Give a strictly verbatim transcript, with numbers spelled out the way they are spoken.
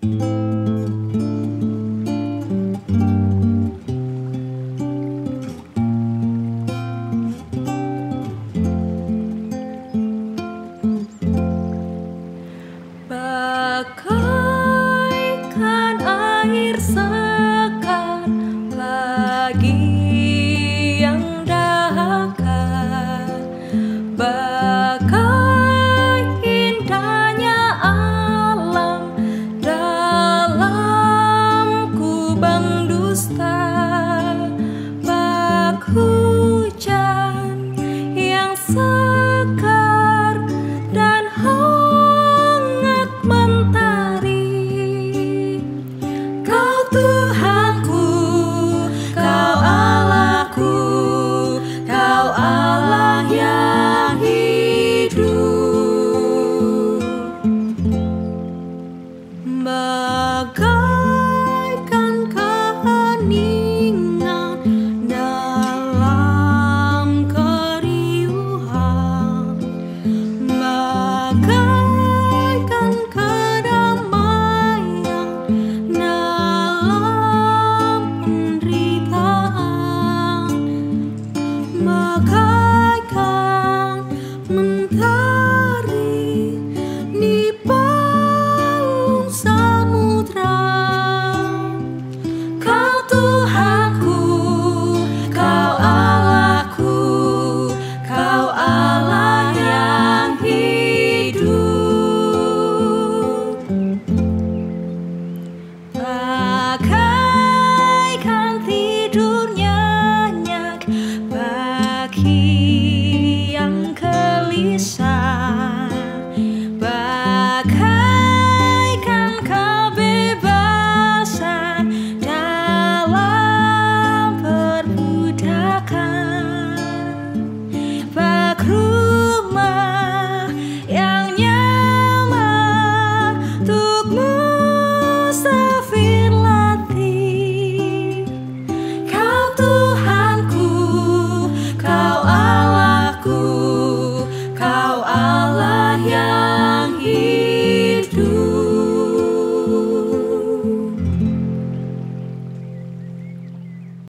Bagaikan air sekar pagi yang dahaga, bagai indahnya alam dalam kubang dusta, bak hujan yang sekar dan hangat mentari. Kau Tuhanku, Kau Allahku, Kau Allah yang hidup. Bagaikan keheningan dalam keriuhan, bagaikan kedamaian dalam penderitaan, bagaikan mentari di palung samudra. Kau Tuhanku, Kau Allahku, Kau Allah yang hidup. Bagaikan tidur nyenyak pagi yang gelisah, bagaikan kebebasan dalam perbudakan, bak rumah yang nyaman untuk musafir latih. Kau Tuhanku, Kau Allahku, Kau Allah yang